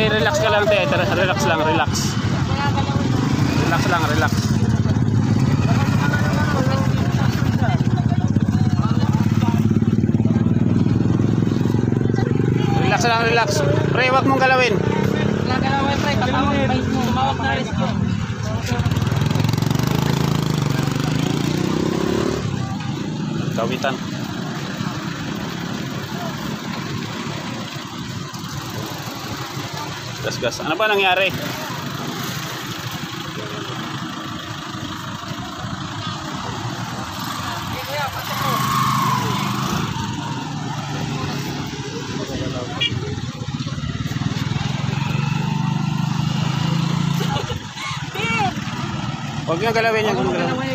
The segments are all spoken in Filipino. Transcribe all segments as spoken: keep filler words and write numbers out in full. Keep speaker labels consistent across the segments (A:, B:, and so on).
A: relax ka lang, te. Relax lang, relax. Relax lang, relax. Relax lang, relax. Pre, wag mong galawin.
B: Wag galawin, pre. Tatawag pa mo. Tumawag na rin ko.
A: Kawitan. Gas, gas. Ano ba nangyari? Huwag niyo galawin yan.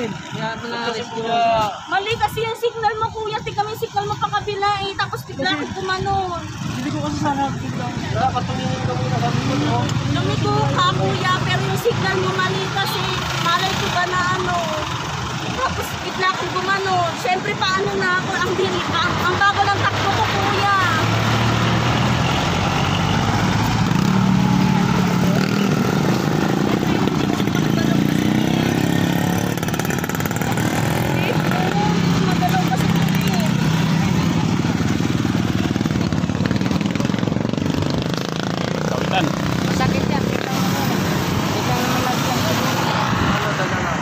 C: Mali kasi yung signal mo, kuya. Tignan mo yung signal mo pa kabila eh. Tapos bigla ako gumanon.
B: Hindi ko kasi sana biglang. Dapat tumingin ka muna kami mo.
C: Lumiko ka, kuya. Pero yung signal mo mali kasi. Malay ko ba na ano. Tapos bigla akong gumanon. Siyempre paano na ako. Ang, ang, ang bagal ng takbo ko, kuya.
B: Masakit yan. Kita mo na. Kita mo na lang. Ano talaga na?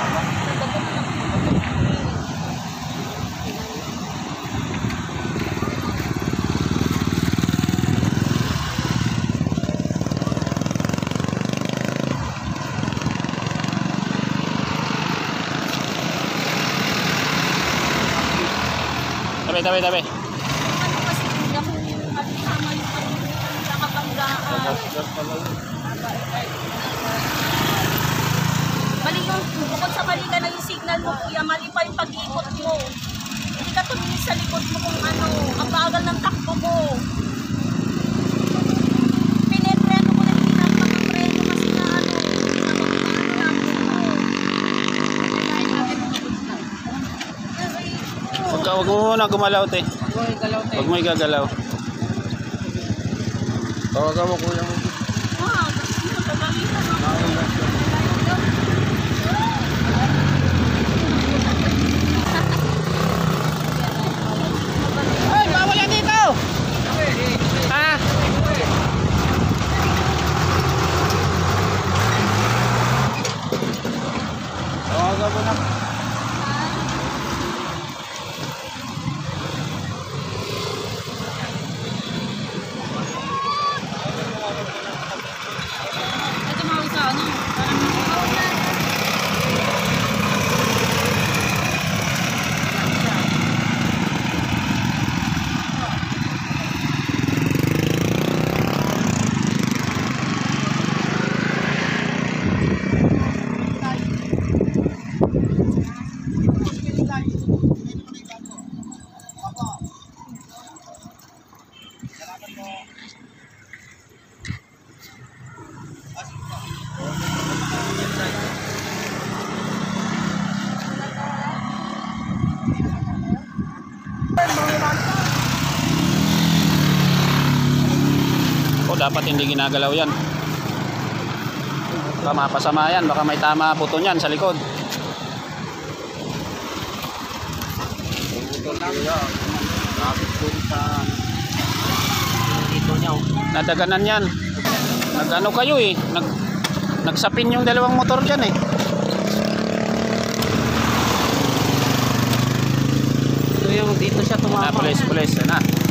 A: Tabi, tabi, tabi.
C: Ano kasi kuya kung kasama yung nakabanggaan. Mali yung, bukod sa mali ka na yung signal mo, kuya, mali pa yung pag-ikot mo. Hindi ka tumingin sa likod mo kung ano, ang bagal ng takbo mo. Pinepreno ko na yung pinapakapreno kasi na ano, hindi na makakaano
A: Huwag ka, huwag mo muna gumalaw, te. Huwag mo igagalaw.
B: Tawagan mo kuya mo.
C: Ah, nagagalitan ako.
A: Ay, bawal yan dito! Ha?
B: Tawagan mo na.
A: O, dapat hindi ginagalaw yan. Baka mapasama yan. Baka may tama buto niyan sa likod. Nadaganan yan. Nag-ano kayo eh. Nag, nagsapin yung dalawang motor dyan eh.
B: Ito yung dito siya tumama.
A: Na, pulis, pulis. Na.